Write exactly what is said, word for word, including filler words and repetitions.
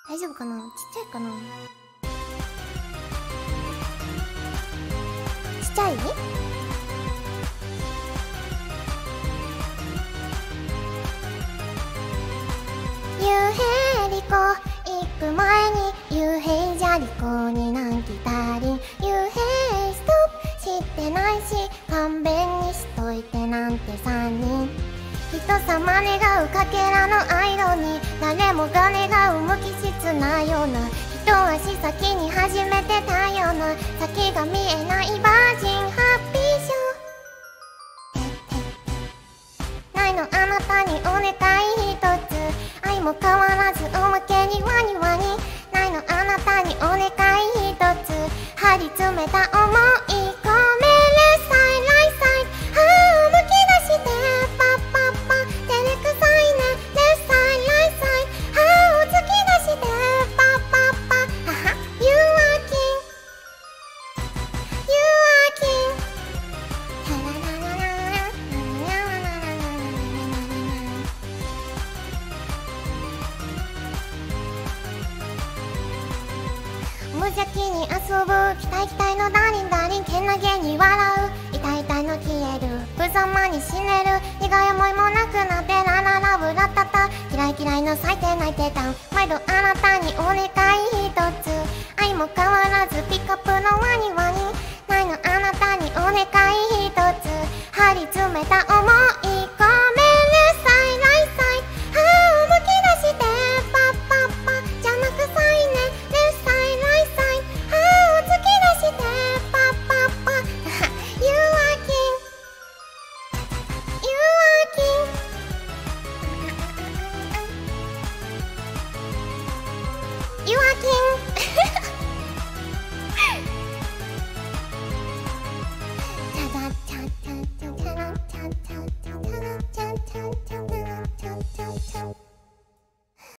大丈夫かな、ちっちゃいかな。ちっちゃい？幽閉リコ行く前に幽閉じゃリコになんきたりん。幽閉ストップしてないし勘弁にしといてなんて三人。人様願うかけらのアイロニー、誰もが願う無機質なような。一足先に始めてたような、先が見えないバージンハッピーショー。ないのあなたにお願い一つ、愛も変わらずおまけにワニワニ。ないのあなたにお願い一つ、張り詰めた想い込めるサイライサイ。歯をむき出してパッパッパ、照れくさいねレサイライサイ。歯を突き出してパッパッパ、はは You are king You are king。 無邪気に遊ぶ期待期待のダーリンダーリン、けなげに笑う痛い痛いの消える無様に死ねる苦い思いもなくなってラララブラタタ。嫌い嫌いの最低泣いてた毎度あなたにお願い一つ、愛も変わらずピックアップのワニワニ。ないのあなたにお願い一つ、張り詰めた想い込めるサイライサイ。歯をむき出してパッパッパ、邪魔くさいねレサイライサイ。歯を突き出してパッパッパYou are king You are king You are king